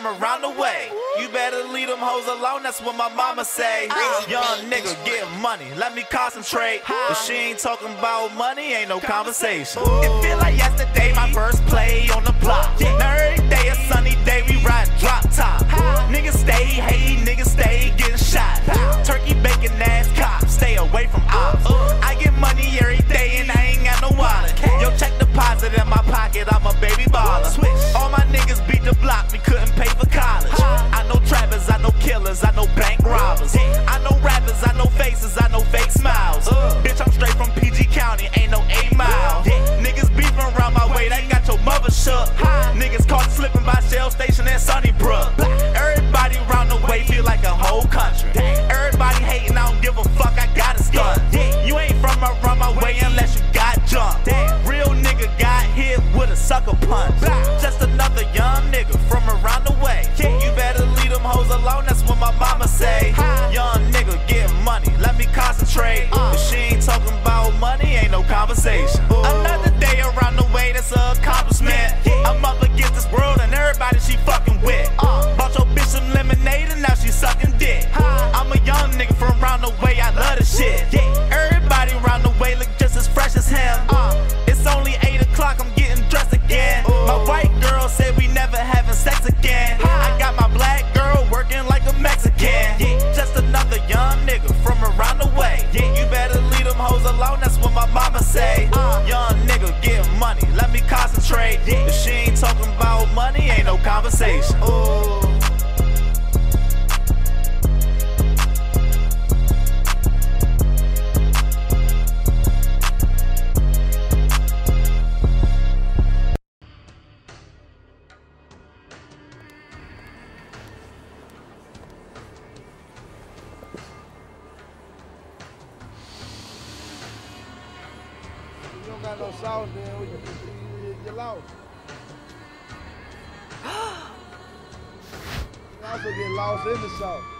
around the way. You better leave them hoes alone, that's what my mama say. Young nigga getting money, let me concentrate. If she ain't talking about money, ain't no conversation. It feel like yesterday, my first play on the block. Now every day a sunny day, we ride drop top. Niggas stay hating, niggas stay getting shot. Turkey bacon ass cops, stay away from ops. I get money every day and I ain't got no wallet. Yo, check deposit in my pocket, I'm a baby baller. All my niggas beat the block, we couldn't pay for college. I know trappers, I know killers, I know bank robbers. I know rappers, I know faces, I know fake smiles. Bitch, I'm straight from PG County, ain't no 8 Mile. Niggas beefing around my way, they got your mother shook. Niggas caught slipping by Shell Station in Sunnybrook. Everybody around the way feel like a whole country. Everybody hating, I don't give a fuck, I got a stunt. You ain't from around my way unless you got jumped. Real nigga got hit with a sucker punch. Just another young nigga from around the way. You better leave them hoes alone, that's what my mama say. Young nigga getting money, let me concentrate. If she ain't talking about money, ain't no conversation. Another day around the way, that's an accomplishment. I'm up against this world and everybody she fucking with. Bought your bitch some lemonade and now she sucking dick. I'm a young nigga from around the way, I love the shit. Everybody around the way look just as fresh as him. It's only 8 o'clock, I'm getting dressed again. My white girl said we never having sex again. I got my black girl working like a Mexican. Just another young nigga from around the way. You better leave them hoes alone, that's what my mama say. Young nigga getting money, let me concentrate. If she ain't talking about money, ain't no conversation. You don't got no sauce, then you lost. You also get lost in the sauce.